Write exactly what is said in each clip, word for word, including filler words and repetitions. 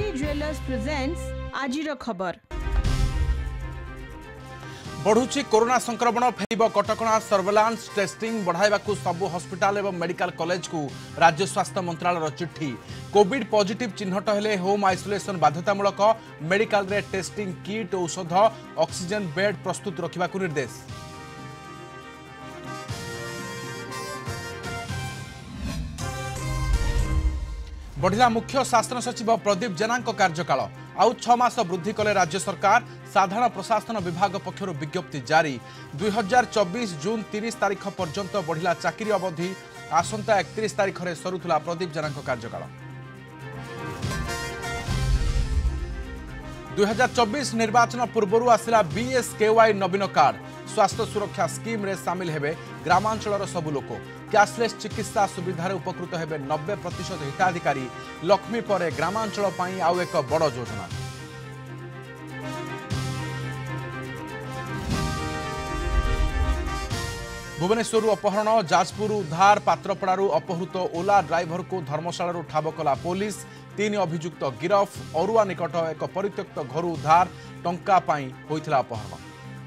Lakshmi jewellers presents आजिर खबर। बढ़ुची corona संक्रमण फेर कटकणा सर्वेलांस टेस्टिंग बढ़ावा सबु हॉस्पिटल एवं मेडिकल कॉलेज को राज्य स्वास्थ्य मंत्रालय चिट्ठी। कोविड पॉजिटिव चिन्हट हेले होम आइसोलेशन बाध्यतामूलक, मेडिकल रे टेस्टिंग किट औषध ऑक्सीजन बेड प्रस्तुत रखा निर्देश। बढ़िला मुख्य शासन सचिव प्रदीप जेना कार्यकाल आउ छ मास वृद्धि कले राज्य सरकार। साधारण प्रशासन विभाग पक्षर विज्ञप्ति जारी। दुई हजार चौबीस जून तीस तारीख पर्यंत बढ़िला चाकरी अवधि। आसंता एकतीस तारीख में सरुला प्रदीप जेना कार्यकाल। दुई हजार चौबीस निर्वाचन पूर्व आसला बीएसकेवाई नवीन कार्ड। स्वास्थ्य सुरक्षा स्कीम रे सामिल हेबे ग्रामांचल सबु लोक। कैशलेस चिकित्सा सुविधार उपकृत हेबे नब्बे प्रतिशत हिताधिकारी। लक्ष्मी पर ग्रामांचल पई आउ एक बड़ योजना। भुवनेश्वर अपहरण, जाजपुर उद्धार। पात्रपड़ारू अपहृत ओला ड्राइवर को धर्मशाला ठाब कला पुलिस। तीन अभियुक्त गिरफ। अरुआ निकट एक परित्यक्त घर उद्धार। टंका पाई होइथिला अपहरण।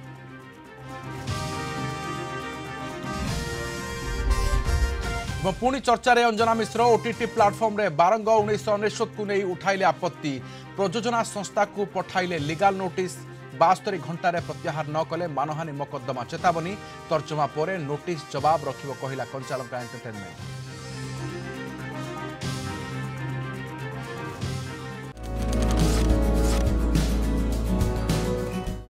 पुणी चर्चा रे अंजना मिश्र ओटीटी प्लाटफर्म रे बारंग उन्नीस अनेश्वत को नहीं उठाइले आपत्ति। प्रयोजना संस्था को पठाइले लीगल नोटिस। बास्तरी घंटार प्रत्याहार न कले मानहानि मकद्दमा चेतावनी। तर्जमा पर नोटिस जवाब रखिब कहला कंचालंका एंटरटेनमेंट।